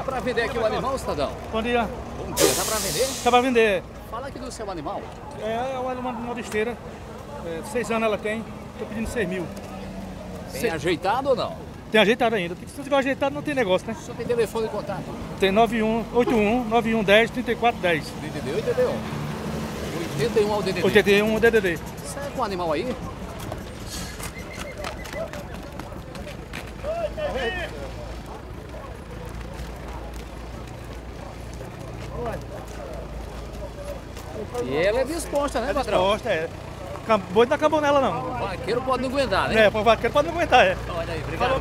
pra vender aqui o animal, cidadão? Bom dia. Bom dia, tá pra vender? Tá pra vender. Fala aqui do seu animal. É uma besteira. 6 anos ela tem. Tô pedindo 6 mil. Tem ajeitado ou não? Tem ajeitado ainda. Se não tiver ajeitado, não tem negócio, né? O senhor tem telefone de contato? Tem 9110 3410. DDD ou DDD? 81 ao DDD. 81 DDD. Sai com o animal aí? E ela é disposta, né, patrão? Disposta, é. Boi não acabou nela, não. O vaqueiro pode não aguentar, né? É, o vaqueiro pode não aguentar, é. Olha aí, obrigado.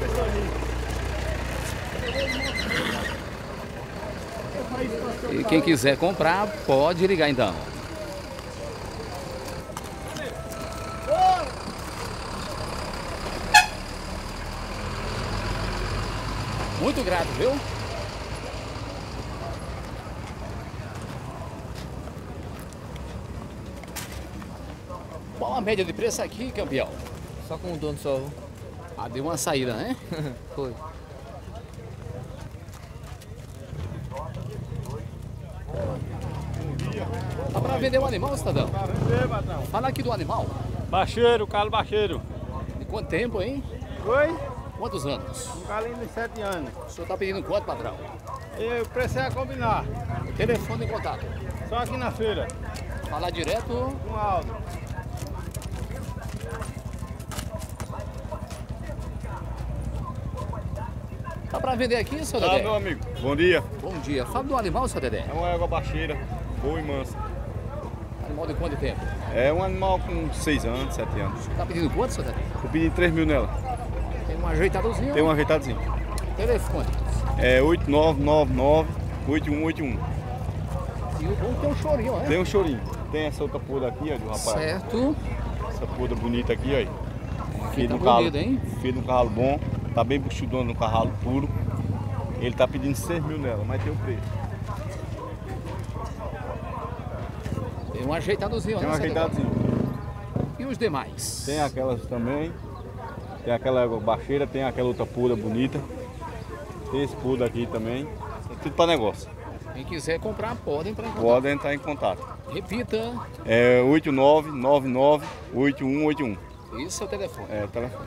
E quem quiser comprar, pode ligar então. Muito grato, viu? Qual a média de preço aqui, campeão? Só com um dono só. Ah, deu uma saída, né? Foi. Tá pra vender um animal, cidadão? Pra vender, patrão. Fala aqui do animal. Baixeiro, calo baixeiro. De quanto tempo, hein? Oi? Quantos anos? Um galinho de 7 anos. O senhor tá pedindo quanto, patrão? Eu precisei combinar. Telefone de contato. Só aqui na feira. Falar direto. Com Aldo. Tá pra vender aqui, seu Tá, Dedé? meu amigo. Bom dia. Bom dia. Fala do animal, seu Dedé. É uma égua baixeira, boa e mansa. Animal de quanto tempo? É um animal com 6 anos, 7 anos. Tá pedindo quanto, seu Dedé? Eu pedi 3 mil nela. Tem um ajeitadozinho. Tem um ajeitadozinho. Telefone. É 8999-8181. E o bom tem um chorinho, né? Tem um chorinho. Tem essa outra poda aqui, ó, do rapaz. Certo. Essa poda bonita aqui, ó. Filho tá de um cavalo, bonito, hein? filho de um cavalo bom. Tá bem buchudão no cavalo puro. Ele tá pedindo 6 mil nela, mas tem o preço. Tem um ajeitadozinho, Tem um né, seu Dedé? ajeitadozinho. E os demais? Tem aquelas também. Tem aquela baixeira, tem aquela outra poda bonita. Tem esse poda aqui também. É tudo para negócio. Quem quiser comprar, pode entrar em contato. Pode entrar em contato. Repita. É 8999-8181. Isso é o telefone. É o telefone.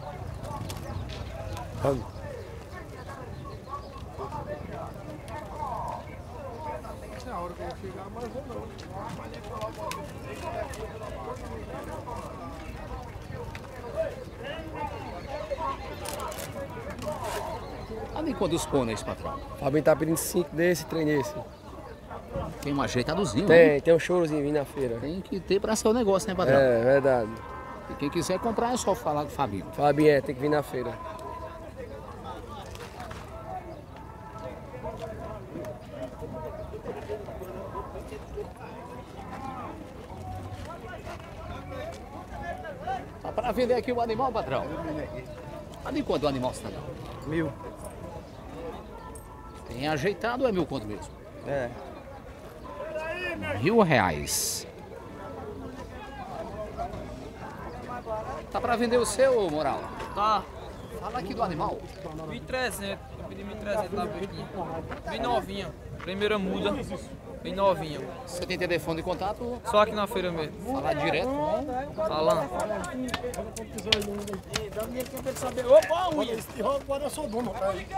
Ali quantos pôneis, patrão? Fabinho tá pedindo 5 desse, 3 desse. Tem um ajeitadozinho, né? Tem um chorozinho vindo na feira. Tem que ter para ser o negócio, né, patrão? É, verdade. E quem quiser comprar é só falar com o Fabinho. Fabinho, tem que vir na feira. Tá para vender aqui o animal, patrão? Ali quanto o animal, cidadão? 1000. Tem ajeitado ou é 1000 conto mesmo? É. R$1.000. Tá para vender o seu, Moral? Tá. Fala aqui do animal. 1.300, eu pedi 1.300 na bequinha. Bem novinha, primeira muda, bem novinha. Você tem telefone de contato? Só aqui na feira mesmo. Falar direto com... Falando. Opa, ui, esse rogo agora eu sou dono.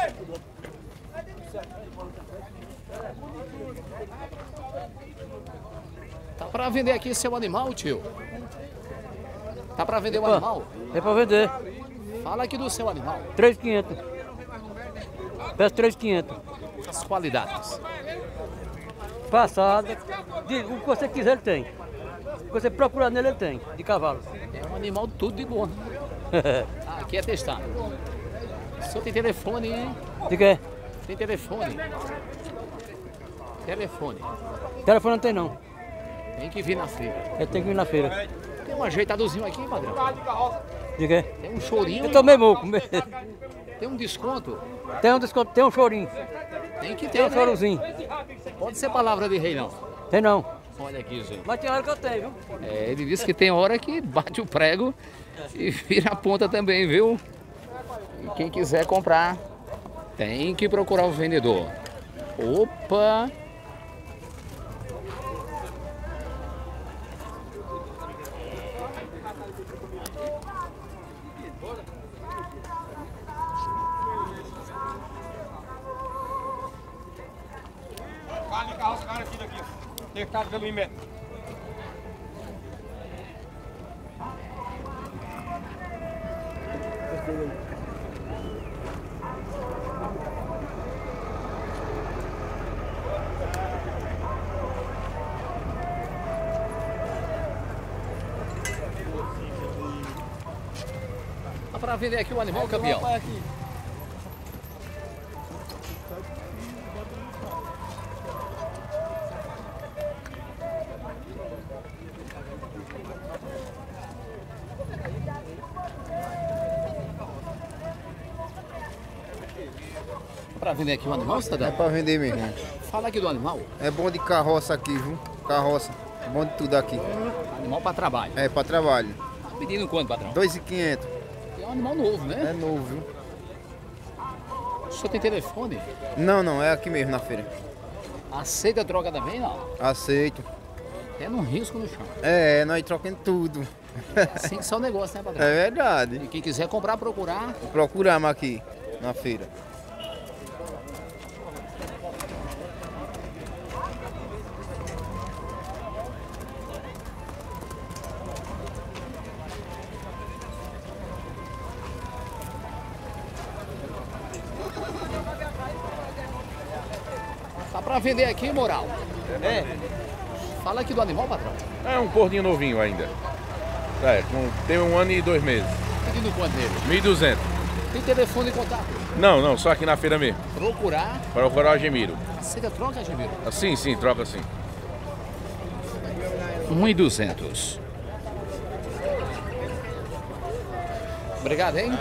Tá para vender aqui seu animal, tio? Tá para vender o animal? É pra vender. Fala aqui do seu animal. 3.500. Peço 3.500. As qualidades. Passada. O que você quiser, ele tem. O que você procurar nele, ele tem. De cavalo. É um animal tudo de bom. Aqui é testado. O senhor tem telefone? De quê? Tem telefone? Telefone. Telefone não tem, não. Tem que vir na feira. Eu tenho que vir na feira. Tem um ajeitadozinho aqui, padrão. De quê? Tem um chorinho. Eu tomei moco. Tem um desconto. Tem um desconto, tem um chorinho. Tem que Tem ter, um né? chorozinho. Pode ser palavra de rei, não. Tem não. Olha aqui, gente. Mas tem hora que eu tenho, viu? É, ele disse que tem hora que bate o prego e vira a ponta também, viu? E quem quiser comprar, Tem que procurar o vendedor. Opa! Carne carrascada aqui daqui. Testado pelo IMET. Dá pra vender aqui o animal, campeão? Pra vender aqui o animal, cidadão? É pra vender mesmo. Fala aqui do animal. É bom de carroça aqui, viu? Carroça. Bom de tudo aqui. Animal pra trabalho. É, pra trabalho. Tá pedindo quanto, patrão? 2.500. É um animal novo, né? É novo, viu? O senhor tem telefone? Não, é aqui mesmo na feira. Aceita a troca também, não? Aceito. É num risco no chão. É, nós trocamos tudo. Assim só negócio, né, patrão? É verdade. E quem quiser comprar, procurar. Procuramos aqui na feira. Tá pra vender aqui, Moral? É. Fala aqui do animal, patrão. É um cordinho novinho ainda. É, tem 1 ano e 2 meses. Pedindo quanto nele? 1.200. Tem telefone e contato? Não, só aqui na feira mesmo. Procurar. Procurar o Gemiro. Aceita a troca, Gemiro? Sim, troca sim. 1.200. Obrigado, hein?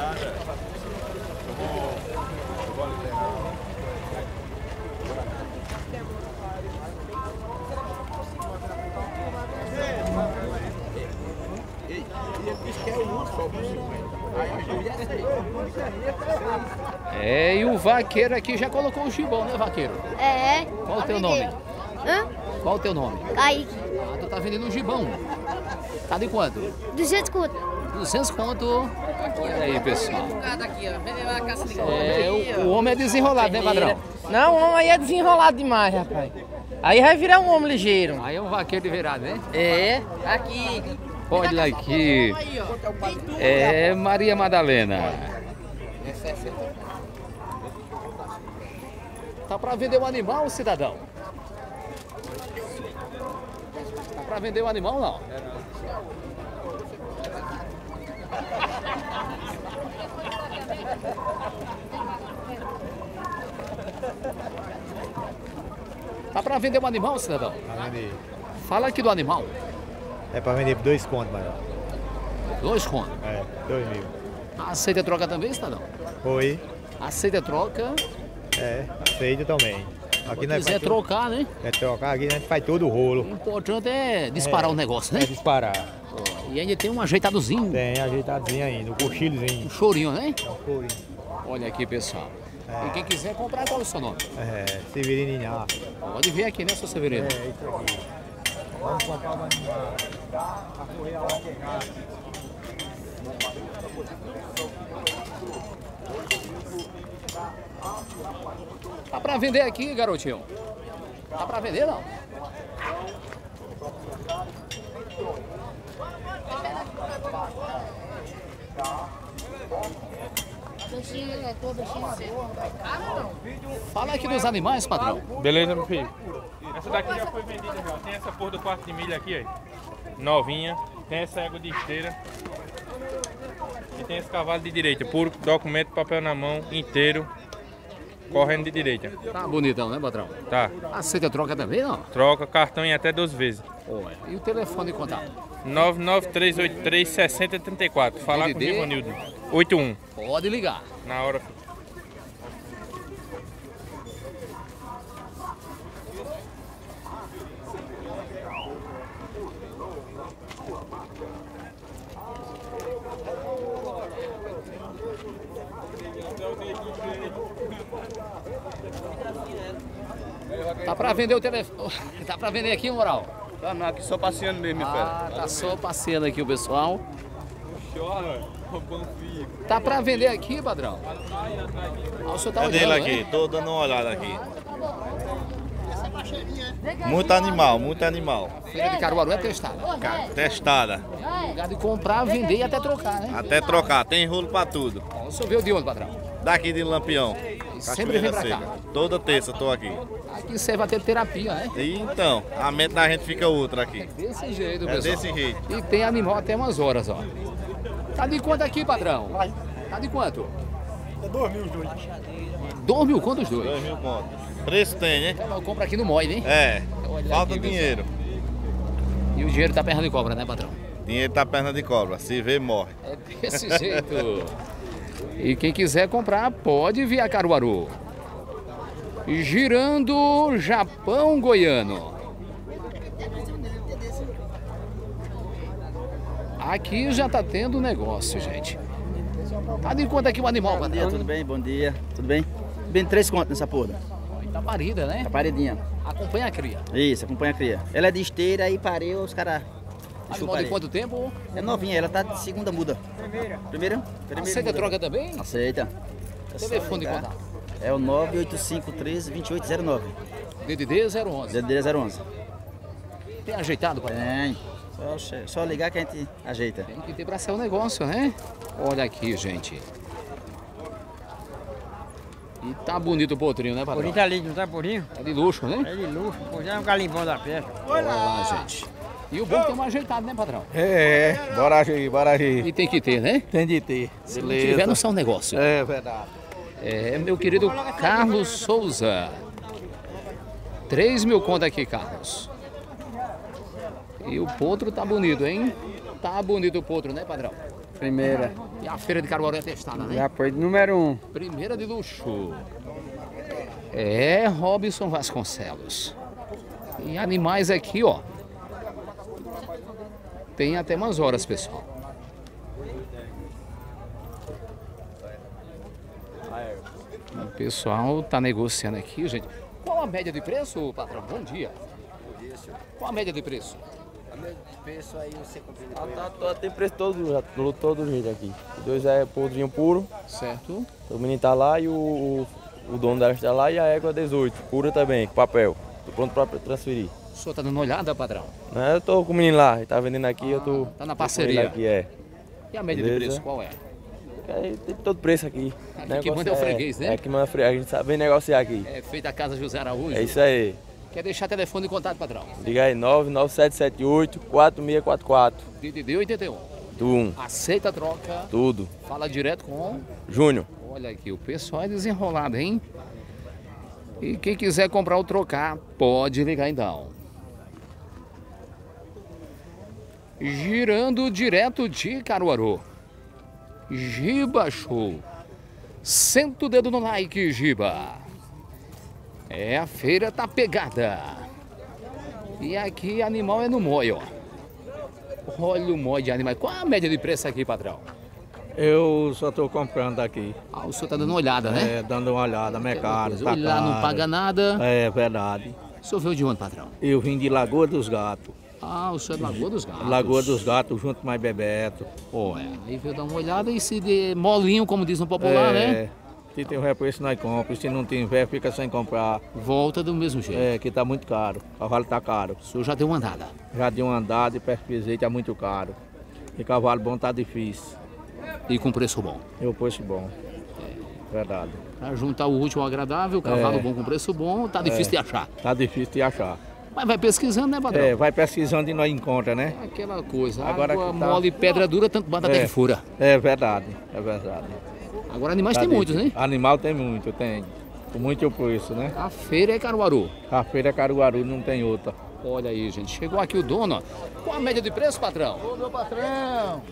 É, e o vaqueiro aqui já colocou o gibão, né, vaqueiro? É. Qual o teu nome? Hã? Qual o teu nome? Kaique. Ah, tu tá vendendo um gibão. Tá de quanto? 200 conto. 200 conto. Olha aí, pessoal. É, o homem é desenrolado, né, padrão? Não, o homem aí é desenrolado demais, rapaz. Aí vai virar um homem ligeiro. Aí é um vaqueiro de virado, né? É, aqui. Olha aqui. É Maria Madalena. Tá pra vender um animal, cidadão? Tá pra vender um animal, não? Tá pra vender um animal, cidadão? Pra vender. Fala aqui do animal. É pra vender por 2 contos, maior. 2 contos? É, 2.000. Aceita troca também, cidadão? Oi. Aceita troca? É, aceito também. Aqui nós quiser trocar, né? É trocar, aqui a gente faz todo o rolo. O importante é disparar o negócio, né? É disparar. E ainda tem um ajeitadozinho. Tem ajeitadozinho ainda, um cochilozinho. Um chorinho, né? É um chorinho. Olha aqui, pessoal. E quem quiser comprar, qual é o seu nome? É, Severino Inhaço. Pode ver aqui, né, seu Severino? É, isso aqui. Vamos comprar o animal. A correr lá pegar. Tá pra vender aqui, garotinho? Tá pra vender, não? Fala aqui dos animais, padrão. Beleza, meu filho? Essa daqui já foi vendida já. Tem essa porra do 4 de milha aqui, ó. Novinha. Tem essa égua de esteira. E tem esse cavalo de direita. Puro documento, papel na mão, inteiro. Correndo de direita. Tá bonitão, né, patrão? Tá. Aceita troca também, não? Troca, cartão em até 12 vezes. Ué. E o telefone de contato? 993836034. Falar com o DDD? Givanildo. 81. Pode ligar. Na hora, filho. Tá pra vender o telefone. Tá pra vender aqui, moral? Tá não, aqui só passeando mesmo, minha fera. Tá só passeando aqui o pessoal. Chora, roubando filho. Tá pra vender aqui, padrão? O senhor tá É dele olhando, aqui, hein? tô dando uma olhada aqui. Muito animal, muito animal. Feira de Caruaru é testada. Testada. Lugar de comprar, vender e até trocar, né? Até trocar, tem rolo pra tudo. O senhor veio de onde, padrão? Daqui de Lampião. Sempre vem pra cá. Seca. Toda terça tô aqui. Aqui serve até terapia, né? E então, a mente da gente fica outra aqui. Desse jeito, É pessoal. desse jeito. E tem animal até umas horas, ó. Tá de quanto aqui, padrão? Tá de quanto? É 2 mil os dois. 2 mil conto os dois? 2 mil conto. Preço tem, né? Eu compro aqui no Moi, né? É. Olha Falta aqui, dinheiro. E o dinheiro tá perna de cobra, né, patrão? Dinheiro tá perna de cobra. Se vê, morre. É desse jeito. E quem quiser comprar, pode vir a Caruaru. Girando Japão Goiano. Aqui já tá tendo negócio, gente. Tá de quanto aqui o animal, Bom patrão? dia, tudo bem? Bom dia, tudo bem? Bem 3 contos nessa porra. Tá parida, né? Tá paredinha. Acompanha a cria. Isso, acompanha a cria. Ela é de esteira e parei, os caras... Animal de quanto tempo? É novinha, ela tá de segunda muda. Primeira? Aceita troca também? Aceita. Telefone de contato. É o 98513-2809. DDD 011. DDD 011. Tem ajeitado, patrão? Tem. Só ligar que a gente ajeita. Tem que ter pra ser o negócio, né? Olha aqui, gente. E tá bonito o potrinho, né, patrão? Porinho tá lindo, não tá porinho? É de luxo, né? É de luxo, pô, já é um galimbão da festa. Olha lá, gente. E o bom é que tem um ajeitado, né, patrão? Bora agir. E tem que ter, né? Tem de ter. Se não tiver, não são negócio. É verdade. É, meu querido Carlos Souza. 3 mil conto aqui, Carlos. E o potro tá bonito, hein? Tá bonito o potro, né, padrão? Primeira. E a feira de Caruaru é testada, né? Já foi de número 1. Primeira de luxo. É Robson Vasconcelos. E animais aqui, ó. Tem até umas horas, pessoal. O pessoal tá negociando aqui, gente. Qual a média de preço, patrão? Bom dia. Qual a média de preço? A média de preço aí você compra Tem preço todo jeito aqui. Os dois é podrinho puro. Certo. O menino tá lá e o dono dela está lá e a égua 18. Pura também, com papel. Tô pronto pra transferir. O senhor tá dando uma olhada, padrão? Não, eu tô com o menino lá, ele tá vendendo aqui, eu tô... Tá na tô com parceria. ele aqui, é. E a média de Beleza. preço, qual é? Tem todo preço aqui. Aqui que manda é o freguês, né? É, que manda freguês, a gente sabe bem negociar aqui. É feita a Casa José Araújo. É isso aí. Quer deixar telefone de contato, padrão? Liga aí, 99778-4644. DDD 81. Tu. Aceita a troca. Tudo. Fala direto com... Júnior. Olha aqui, o pessoal é desenrolado, hein? E quem quiser comprar ou trocar, pode ligar então. Girando direto de Caruaru. Giba Show. Senta o dedo no like, Giba. É, a feira tá pegada. E aqui animal é no Moi, ó. Olha o Moi de animais. Qual a média de preço aqui, padrão? Eu só estou comprando aqui. Ah, o senhor tá dando uma olhada, né? É, dando uma olhada, mercado. Tá lá não paga nada. É verdade. O senhor veio de onde, patrão? Eu vim de Lagoa dos Gatos. Ah, o senhor é de Lagoa dos Gatos. Lagoa dos Gatos, junto mais Bebeto. Pô, aí veio dar uma olhada e se de molinho, como diz no popular, né? Se tem o preço, nós compramos. Se não tiver, fica sem comprar. Volta do mesmo jeito. É, que tá muito caro. O cavalo tá caro. O senhor já deu uma andada? Já deu uma andada e pesquisei, tá muito caro. E cavalo bom tá difícil. E com preço bom? E o preço bom. Verdade. Pra juntar o útil ao agradável, cavalo bom com preço bom, tá difícil de achar. Tá difícil de achar. Mas vai pesquisando, né, patrão? É, vai pesquisando e nós encontra, né? Aquela coisa, agora água que tá... mole e pedra dura, tanto bata até que fura. É verdade, é verdade. Agora animais Tá tem muitos, né? Animal tem muito, tem. Com muito preço, né? A feira é Caruaru. A feira é Caruaru, não tem outra. Olha aí, gente. Chegou aqui o dono, ó. Qual a média de preço, patrão? Ô, meu patrão!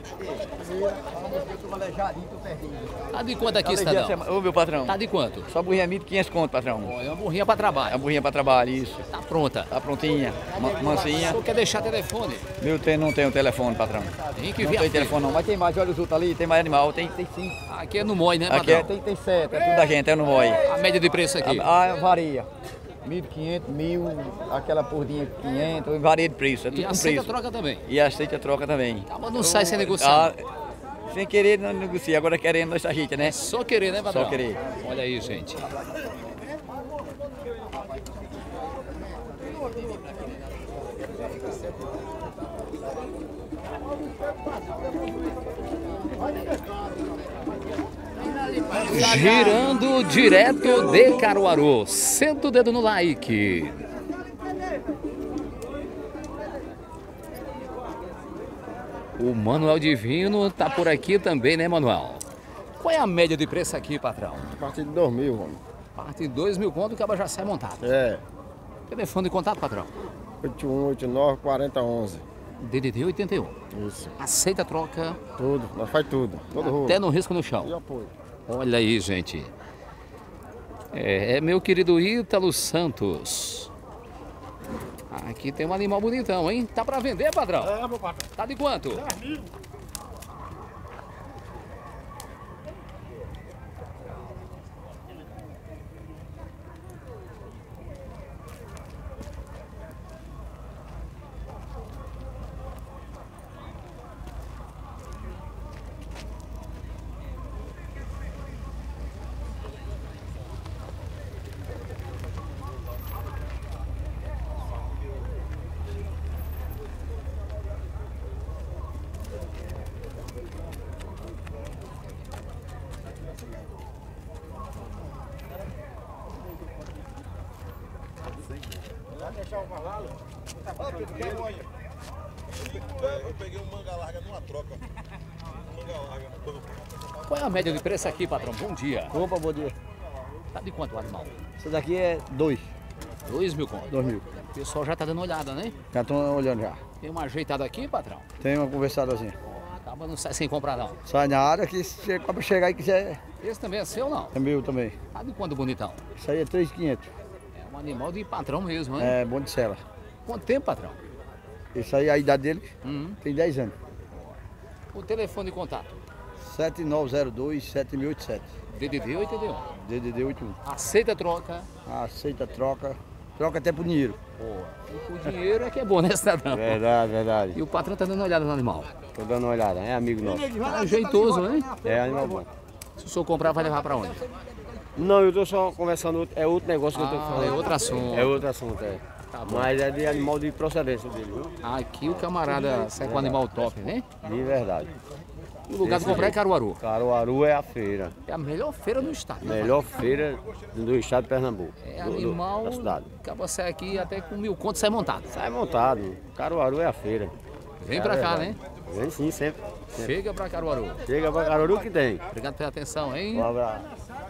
Tá de quanto aqui, cidadão? Ô, meu patrão. Tá de quanto? Só burrinha 1.500 conto, patrão. Ó, é uma burrinha pra trabalho. É uma burrinha pra trabalho, isso. Tá pronta. Tá prontinha, O mansinha. senhor quer deixar telefone? Não tem o telefone, patrão. Tem que não ver a tem feira. telefone não, mas tem mais, olha os outros ali, tem mais animal, tem sim. Aqui é no Moi, né, Aqui patrão? tem 7, é tudo da gente, é no Moi. A média de preço aqui? Varia. 1.500, 1.000, aquela pordinha 500, varia de preço. É tudo E com aceita a preço. troca também. E aceita a troca também. Tá, mas não sai sem negociar. Sem querer não negocia, agora querendo nós ajeita, né? Só querer, né, patrão? Só querer. Olha aí, gente. Girando direto de Caruaru. Senta o dedo no like. O Manuel Divino tá por aqui também, né, Manuel? Qual é a média de preço aqui, patrão? A partir de 2.000, homem. A partir de 2.000 conto, o cabo já sai montado. É. Telefone de contato, patrão? 8189-4011. DDD 81. Isso. Aceita a troca? Tudo, nós faz tudo. Todo rolo. Até no risco no chão. E apoio. Olha aí, gente. É meu querido Ítalo Santos. Aqui tem um animal bonitão, hein? Tá pra vender, padrão? É, meu patrão. Tá de quanto? 10.000. Vai deixar o cavalo? Eu peguei um manga larga numa troca. Manga larga. Qual é a média de preço aqui, patrão? Bom dia. Opa, bom dia. Tá de quanto o animal? Essa daqui é 2. 2.000 conto. 2.000. O pessoal já tá dando olhada, né? Já estão olhando já. Tem uma ajeitada aqui, patrão? Tem uma conversadazinha. Acaba não sai sem comprar, não. Sai na área que para chegar e quiser. Esse também é seu ou não? É meu também. Tá de quanto, bonitão? Isso aí é 3.500. É um animal de patrão mesmo, hein? É bom de sela. Quanto tempo, patrão? Isso aí, a idade dele tem 10 anos. O telefone de contato? 7902-7687. DDD 81. DDD 81. Aceita a troca? Aceita a troca. Troca até por dinheiro. Pô, o dinheiro é que é bom, né, cidadão? Verdade, verdade. E o patrão tá dando uma olhada no animal. Tô dando uma olhada, é amigo nosso. Tá jeitoso, hein? É animal bom. Se o senhor comprar, vai levar pra onde? Não, eu tô só conversando, é outro negócio que eu tô falando. É outro assunto. É outro assunto, é. Tá bom. Mas é de animal de procedência dele, viu? Aqui o camarada sai com um animal top, né? De verdade. O lugar de comprar é Caruaru. Caruaru é a feira. É a melhor feira do estado. Melhor feira do estado de Pernambuco. É animal. Da cidade. Acaba sair aqui até com 1.000 contos sai montado. Sai montado. Caruaru é a feira. Vem pra cá, né? Vem sim, sempre. Chega pra Caruaru. Chega pra Caruaru que tem. Obrigado pela atenção, hein? Um abraço.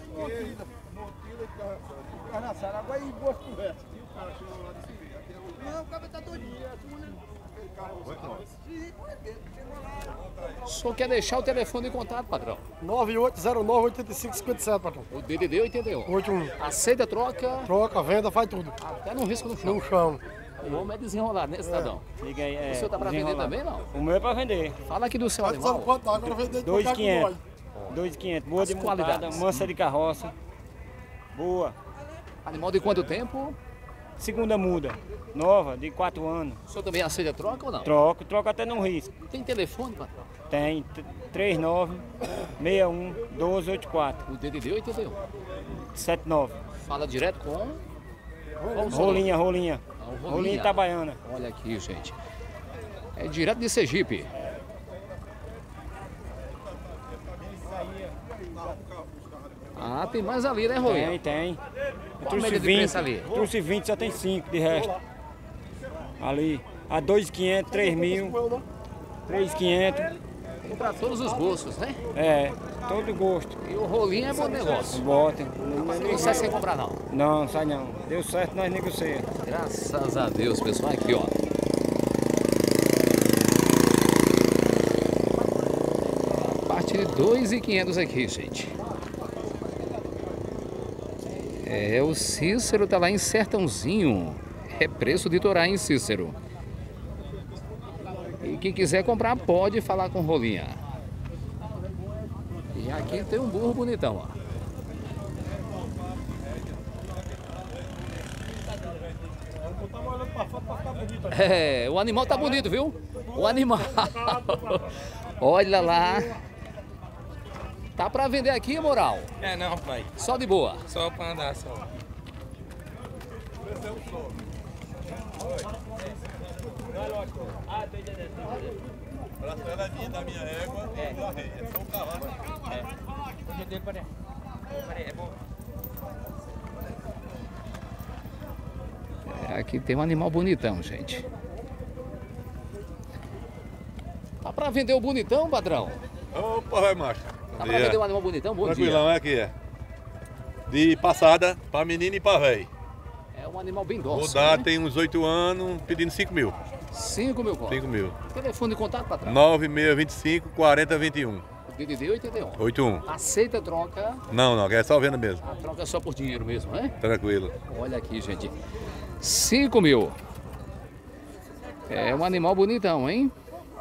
O senhor quer deixar o telefone de contato, patrão? 9809-8557, patrão. O DDD 81. 81. Aceita a troca? Troca, venda, faz tudo. Até no risco no chão. No chão. O homem é desenrolado, né, cidadão? Liga aí, O senhor tá pra vender também, não? O meu é pra vender. Fala aqui do seu Tá animal. precisando quanto? Agora vender de 2.500. 2.500. Boa As de montada, qualidades. mansa de carroça. Boa. Animal de quanto tempo? Segunda muda. Nova, de 4 anos. O senhor também aceita troca ou não? Troca até no risco. Tem telefone, patrão? Tem 39-61-1284. O DDD 81. 79. Fala direto com... Rolinha. Ah, o Rolinha Itabaiana. Olha aqui, gente. É direto de Sergipe. Ah, tem mais ali, né, Rolinha? Tem. Qual a média de preço ali? Trouxe 20, só tem 5 de resto. Ali. A 2.500, 3.000. 3.500. Tem pra todos os bolsos, né? É, todo gosto. E o rolinho é bom negócio. Bota. Não sai sem comprar, não. Não sai não. Deu certo, nós negociamos. Graças a Deus, pessoal. Aqui, ó. A partir de 2.500 aqui, gente. É, o Cícero tá lá em Sertãozinho. É preço de Torá, hein, Cícero? E quem quiser comprar pode falar com Rolinha. E aqui tem um burro bonitão, ó. tava olhando pra foto pra ficar bonito aqui. É, o animal tá bonito, viu? O animal. Olha lá. Tá pra vender aqui, Moral? É não, pai. Só de boa. Só pra andar, só. Ela é minha, da minha égua, da rei. É só o cavalo. É bom. Aqui tem um animal bonitão, gente. Tá pra vender o bonitão, padrão? Opa, vai, macho. Tá pra vender um animal bonitão? Bom Tranquilão, dia. é aqui, é. De passada, pra menino e pra velho. É um animal bem dócil, Rodar né? tem uns 8 anos, pedindo 5 mil. 5 mil conto. 5 mil. Telefone de contato, patrão? 9625 4021. DDD 81. 81. Aceita troca? Não, é só venda mesmo. A troca é só por dinheiro mesmo, né? Tranquilo. Olha aqui, gente. 5 mil. É um animal bonitão, hein?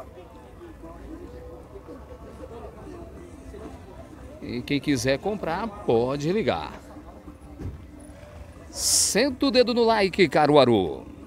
E quem quiser comprar, pode ligar. Senta o dedo no like, Caruaru.